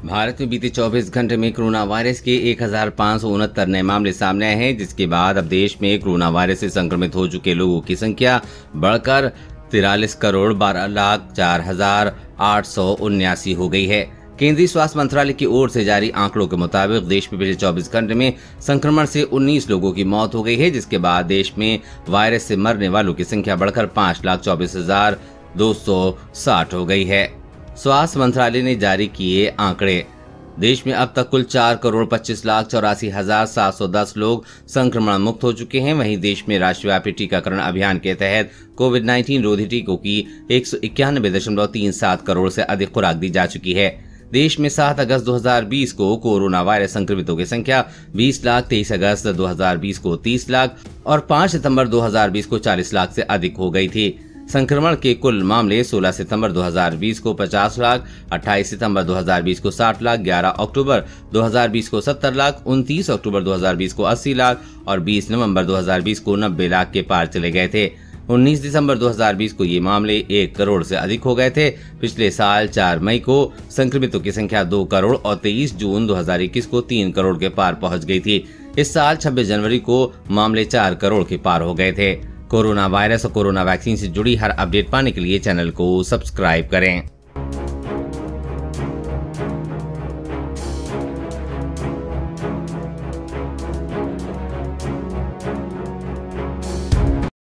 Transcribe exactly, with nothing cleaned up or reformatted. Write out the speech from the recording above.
भारत में बीते चौबीस घंटे में कोरोना वायरस के एक हजार पाँच सौ उनहत्तर नए मामले सामने आए हैं, जिसके बाद अब देश में कोरोना वायरस से संक्रमित हो चुके लोगों की संख्या बढ़कर तिरालीस करोड़ बारह लाख चार हजार आठ सौ उन्यासी हो गई है। केंद्रीय स्वास्थ्य मंत्रालय की ओर से जारी आंकड़ों के मुताबिक देश में पिछले चौबीस घंटे में संक्रमण से उन्नीस लोगों की मौत हो गई है, जिसके बाद देश में वायरस से मरने वालों की संख्या बढ़कर पाँच लाख चौबीस हजार दो सौ साठ हो गई है। स्वास्थ्य मंत्रालय ने जारी किए आंकड़े। देश में अब तक कुल चार करोड़ पच्चीस लाख चौरासी हजार सात सौ दस लोग संक्रमण मुक्त हो चुके हैं। वहीं देश में राष्ट्रव्यापी टीकाकरण अभियान के तहत कोविड नाइन्टीन रोधी टीकों की एक सौ इक्यानवे दशमलव तीन सात करोड़ से अधिक खुराक दी जा चुकी है। देश में सात अगस्त दो हजार बीस को कोरोना वायरस संक्रमितों की संख्या बीस लाख, तेईस अगस्त दो हजार बीस को तीस लाख और पाँच सितंबर दो हजार बीस को चालीस लाख से अधिक हो गई थी। संक्रमण के कुल मामले सोलह सितंबर दो हजार बीस को पचास लाख, अट्ठाईस सितंबर दो हजार बीस को साठ लाख, ग्यारह अक्टूबर दो हजार बीस को सत्तर लाख, उनतीस अक्टूबर दो हजार बीस को अस्सी लाख और बीस नवंबर दो हजार बीस को नब्बे लाख के पार चले गए थे। उन्नीस दिसंबर दो हजार बीस को ये मामले एक करोड़ से अधिक हो गए थे। पिछले साल चार मई को संक्रमितों की संख्या दो करोड़ और तेईस जून दो हजार इक्कीस को तीन करोड़ के पार पहुंच गई थी। इस साल छब्बीस जनवरी को मामले चार करोड़ के पार हो गए थे। कोरोना वायरस और कोरोना वैक्सीन से जुड़ी हर अपडेट पाने के लिए चैनल को सब्सक्राइब करें।